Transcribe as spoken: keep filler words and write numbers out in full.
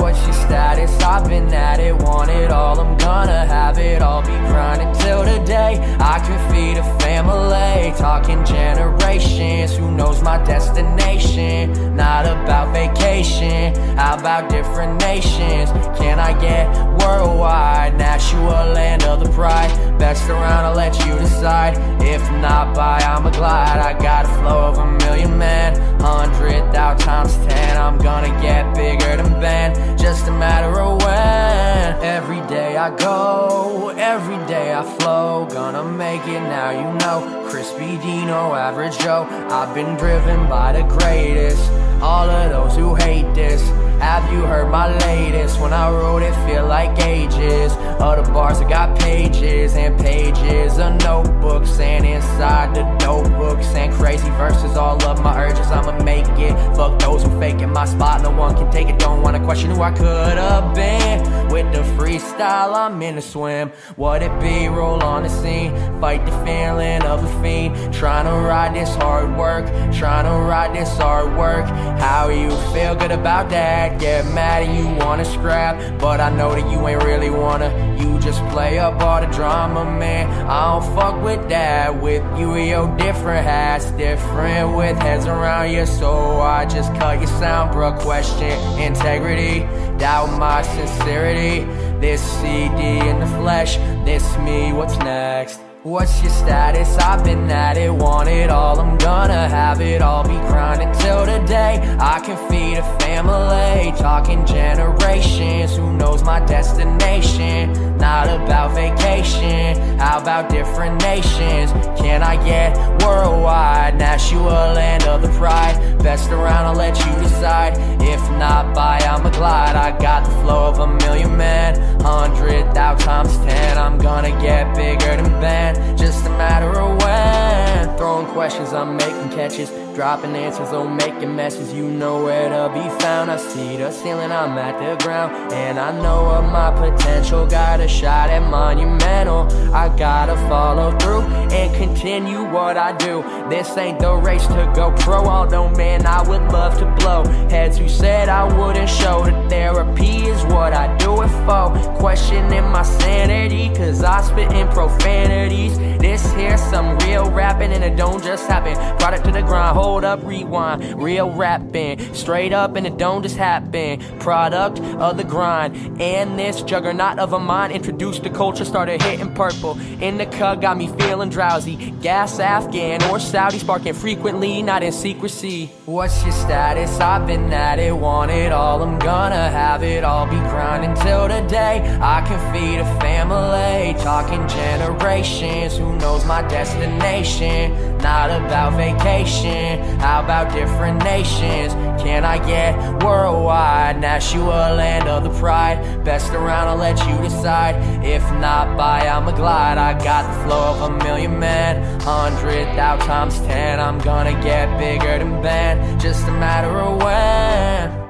What's your status? I've been at it, want it all, I'm gonna have it all. Be grinding till the day I can feed a family. Talking generations, who knows my destination? Not about vacation, how about different nations? Can I get worldwide? Nashua, land of the pride. Best around, I'll let you decide. If not by, I'ma glide. I got a flow of a million men, hundred thou times ten. I'm gonna get bigger than Ben, just a matter of when. Every day I go, every day I flow. Gonna make it now, you know. Crispy Dino, average Joe. I've been driven by the greatest. All of those who hate this, have you heard my latest? When I wrote it, feel like ages. Other bars, I got pages and pages of notebooks, and inside the notebooks and crazy verses, all of my urges, I'ma make it. Fuck those who faking my spot, no one can take it. Don't wanna question who I could've been. With the freestyle, I'm in a swim. What it be, roll on the scene, fight the feeling of a fiend. Tryna ride this hard work, tryna ride this hard work. How you feel good about that? Get mad and you wanna scrap, but I know that you ain't really wanna. You just play up all the drama, man. I don't fuck with that. With you, your different hats, different with heads around you, so I just cut your sound, bruh. Question integrity, doubt my sincerity. This C D in the flesh, this me, what's next? What's your status? I've been at it, want it all, I'm gonna have it all. Be grinding till the day I can feed a family. Talking generations, who knows my destination? Not about vacation, how about different nations? Can I get worldwide? Nashua, land of the pride. Best around, I'll let you decide. If not by, I'ma glide. I got the flow of a million men, hundred thou times ten. I'm gonna get bigger than Ben, just a matter of when. Throwing questions, I'm making catches, dropping answers, oh making messes. You know where to be found. I see the ceiling, I'm at the ground, and I know of my potential. Got a shot at monumental, I gotta follow through and continue what I do. This ain't the race to go pro, although man I would love to blow heads who said I wouldn't show. That therapy is what I do it for. Questioning my sanity, cause I spit in profanities. This here's some real rapping, and it don't just happen. Product to the grind, hold up, rewind. Real rapping, straight up, and it don't just happen. Product of the grind, and this juggernaut of a mind. Introduced the culture, started hitting purple. In the cut, got me feeling drowsy. Gas Afghan or Saudi, sparking frequently, not in secrecy. What's your status? I've been at it, want it all, I'm gonna have it all. Be grinding till the day I can feed a family. Talking generations, who knows my destination? Not about vacation, how about different nations? Can I get worldwide? Nashua, land of the pride. Best around, I'll let you decide. If not by, I'ma glide. I got the flow of a million men, hundred thou times ten. I'm gonna get bigger than Ben, just a matter of when.